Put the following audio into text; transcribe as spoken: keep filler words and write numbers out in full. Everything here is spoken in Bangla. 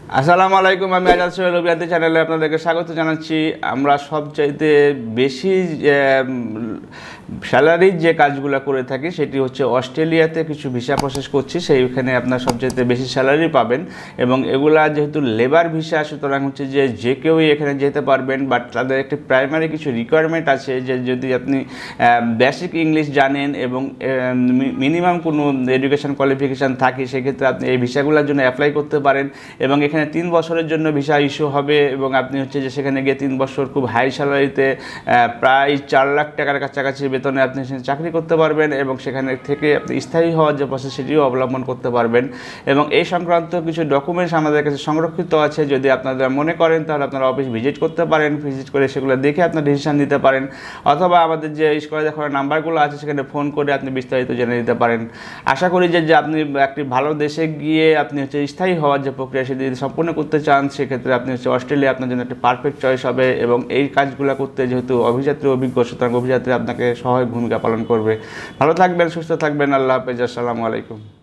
আসসালামু আলাইকুম, আমি আজাদ সোহেল অভিয়াতি চ্যানেলে আপনাদেরকে স্বাগত জানাচ্ছি। আমরা সবচাইতে বেশি স্যালারির যে কাজগুলো করে থাকি সেটি হচ্ছে অস্ট্রেলিয়াতে কিছু ভিসা প্রসেস করছি, সেইখানে আপনার সবচাইতে বেশি স্যালারি পাবেন। এবং এগুলা যেহেতু লেবার ভিসা, সুতরাং হচ্ছে যে যে কেউই এখানে যেতে পারবেন, বাট তাদের একটি প্রাইমারি কিছু রিকোয়ারমেন্ট আছে যে যদি আপনি বেসিক ইংলিশ জানেন এবং মিনিমাম কোনো এডুকেশন কোয়ালিফিকেশান থাকে, সেক্ষেত্রে আপনি এই ভিসাগুলোর জন্য অ্যাপ্লাই করতে পারেন। এবং এখানে তিন বছরের জন্য ভিসা ইস্যু হবে এবং আপনি হচ্ছে যে সেখানে গিয়ে তিন বছর খুব হাই স্যালারিতে প্রায় চার লাখ টাকার কাছাকাছি বেতনে আপনি চাকরি করতে পারবেন এবং সেখানে থেকে আপনি স্থায়ী হওয়ার যে প্রসেস সেটিও অবলম্বন করতে পারবেন। এবং এই সংক্রান্ত কিছু ডকুমেন্টস আমাদের কাছে সংরক্ষিত আছে, যদি আপনারা মনে করেন তাহলে আপনারা অফিস ভিজিট করতে পারেন। ভিজিট করে সেগুলো দেখে আপনার ডিসিশন নিতে পারেন, অথবা আমাদের যে স্ক্রিনে দেখানো নাম্বারগুলো আছে সেখানে ফোন করে আপনি বিস্তারিত জেনে নিতে পারেন। আশা করি যে আপনি একটি ভালো দেশে গিয়ে আপনি হচ্ছে স্থায়ী হওয়ার যে প্রক্রিয়া সেটি সম্পূর্ণ করতে চান, সেক্ষেত্রে আপনি হচ্ছে অস্ট্রেলিয়া আপনার জন্য একটা পারফেক্ট চয়েস হবে। এবং এই কাজগুলো করতে যেহেতু অভিযাত্রী অভিজ্ঞ, সুতরাং অভিযাত্রী আপনাকে সহায়ক ভূমিকা পালন করবে। ভালো থাকবেন, সুস্থ থাকবেন। আল্লাহ হাফেজ। আসসালামু আলাইকুম।